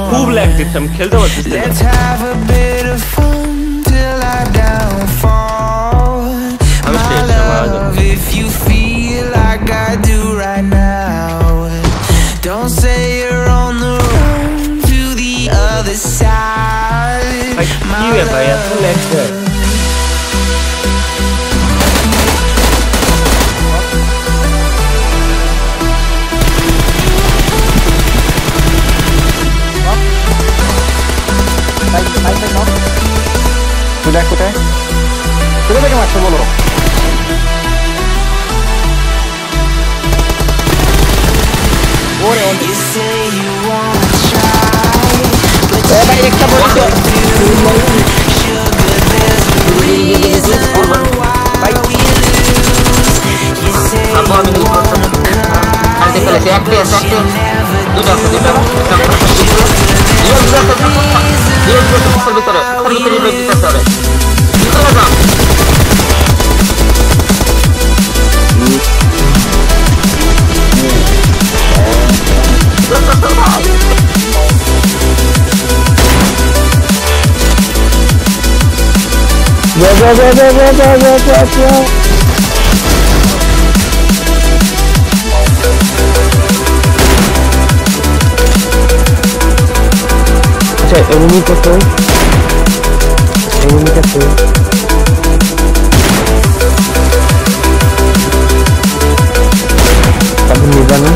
খুব ল্যাগ দিচ্ছে, আমি খেলতে পারতেছি না। Let's have a bit of fun till I downfall. My love, if you feel like I do right now, don't say you're on the run to the other side. My love. Sudah aku teh. Sudah pakai masuk dulu. You say you wanna try, but Eh, baik kita boleh. sugar, there's a reason why we lose. You say you wanna cry, but you never do. Cek, enemy kata. Tapi di sana.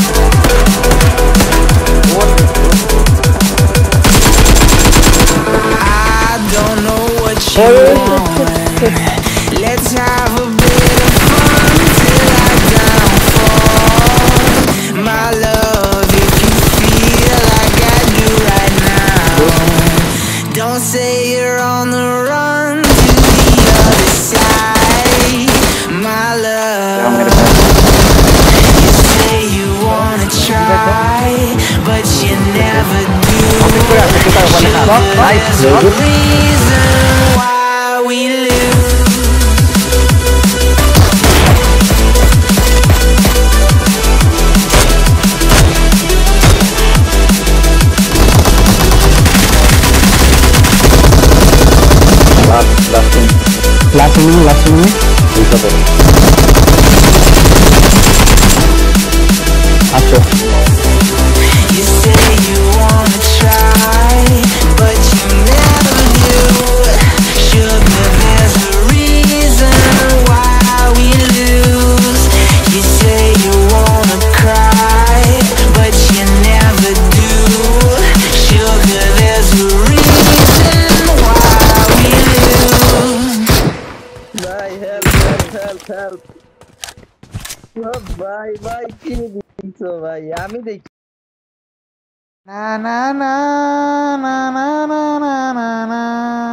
I don't know what you want. Let's have a bit of fun till I downfall. My love, if you feel like I do right now, don't say you're on the run to the other side. My love, you say you wanna try, but you never do. There's a reason why we lose. Last ini. Bisa tuh. Asyik. You say you wanna try, but you never do. Sugar, there's a reason why we lose. You say you wanna cry, but you never do. Sugar, there's a reason why we lose. ভাই help ভাই কি দিছো ভাই, আমি দেখি না না না না না না না না।